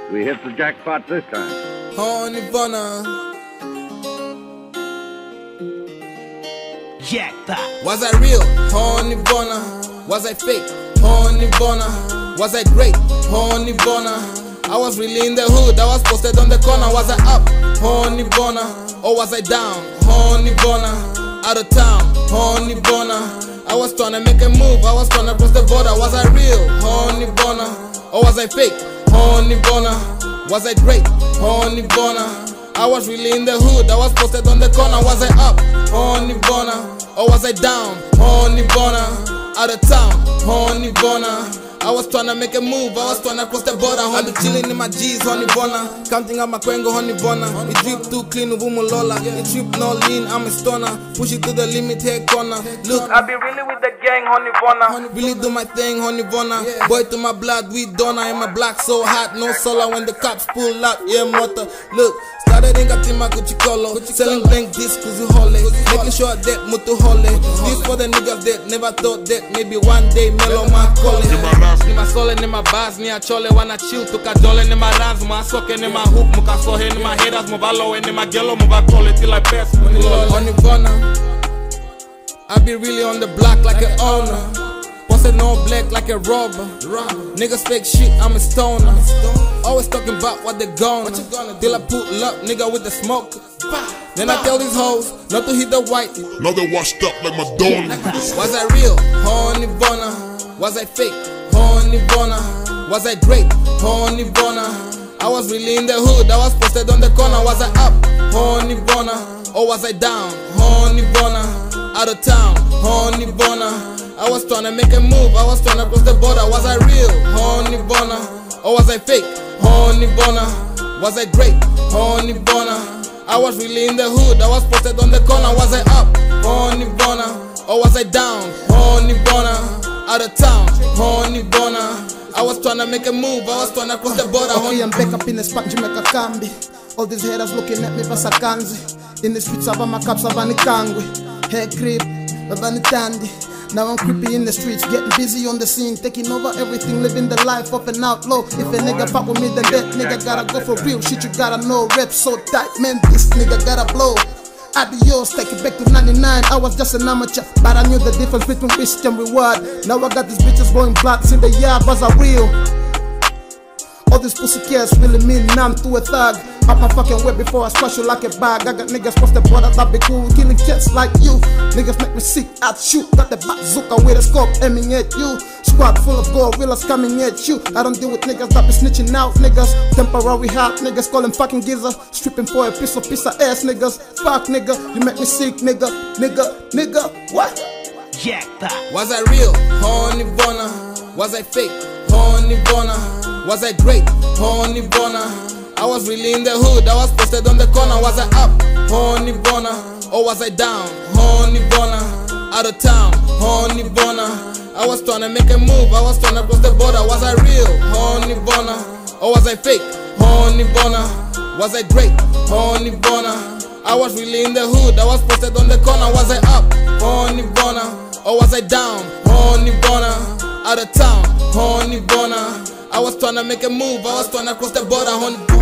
We hit the jackpot this time. Honey Bonner. Jackpot. Was I real? Honey Bonner. Was I fake? Honey Bonner. Was I great? Honey Bonner. I was really in the hood, I was posted on the corner. Was I up? Honey Bonner. Or was I down? Honey Bonner. Out of town? Honey Bonner. I was trying to make a move, I was trying to cross the border. Was I real? Honey Bonner. Or was I fake? Honey Bonner. Was I great? Honey Bonner. I was really in the hood, I was posted on the corner. Was I up? Honey Bonner. Or was I down? Honey Bonner. Out of town? Honey Bonner. I was tryna make a move, I was tryna cross the border. I be chillin' in my G's, honey Bonner. Counting out my Quengo, honey Bonner. It drip too clean, Lola. It trip no lean, I'm a stoner. Push it to the limit, head corner. Look, I be really with the gang, honey Bonner. Really do my thing, honey Bonner. Boy to my blood, we donna. In my block so hot, no solar when the cops pull up. Yeah, motor. Look, started in Gatima Gucci Colo. Selling blank discs, hole. Making sure that mutu hole. This for the niggas that never thought that maybe one day mellow my calling. Ni masole ni mabaz ni achole wana chill tukajole ni maranz masoke ni mahoop mukasohe ni maheras mubalowe ni magelo mubakole till I pass Honey Bonner. I be really on the block like an owner. Posted no black like a robber. Niggas fake shit, I'm a stoner. Always talking about what they gonna. Till I pull up, nigga with the smoke. Then I tell these hoes not to hit the white. Now they washed up like Madonna. Was I real? Honey Bonner. Was I fake? Honey Bonner. Was I great? Honey Bonner. I was really in the hood, I was posted on the corner. Was I up? Honey Bonner. Or was I down? Honey Bonner. Out of town? Honey Bonner. I was tryna make a move, I was tryna cross the border. Was I real? Honey Bonner. Or was I fake? Honey Bonner. Was I great? Honey Bonner. I was really in the hood, I was posted on the corner. Was I up? Honey Bonner. Or was I down? Honey Bonner. Out of town? Honey Bonner. I was tryna make a move, I was tryna cross the border. Okay, I'm back up in the spot, Jamaica Kambi. All these haters looking at me, Basakanzi. In the streets, I my caps, Abani Kangwe. Hair creep, Abani Tandy. Now I'm creepy in the streets, getting busy on the scene, taking over everything, living the life of an outlaw. If a nigga fuck with me, then that nigga gotta go for real. Shit, you gotta know, rep so tight, man, this nigga gotta blow. Adios, take it back to 99. I was just an amateur, but I knew the difference between risk and reward. Now I got these bitches blowing blocks in the yard, was I real? All these pussy cares really mean none to a thug. Up my fucking way before I squash you like a bag. I got niggas cross the border that be cool, killing cats like you. Niggas make me sick, I'd shoot. Got the bazooka with a scope aiming at you. Squad full of gorillas coming at you. I don't deal with niggas that be snitching out niggas. Temporary hot niggas calling fucking gizzard. Stripping for a piece of ass niggas. Fuck nigga, you make me sick nigga. Nigga, what? Jackpot. Was I real? Honey Bonner. Was I fake? Honey Bonner. Was I great? Honey Bonner. I was really in the hood, I was posted on the corner. Was I up? Honey Bonner. Or was I down? Honey Bonner. Out of town? Honey Bonner. I was tryna make a move, I was tryna cross the border. Was I real? Honey Bonner. Or was I fake? Honey Bonner. Was I great? Honey Bonner. I was really in the hood, I was posted on the corner. Was I up? Honey Bonner. Or was I down? Honey Bonner. Out of town? Honey Bonner. I was tryna make a move, I was tryna cross the border. Honey Bonner.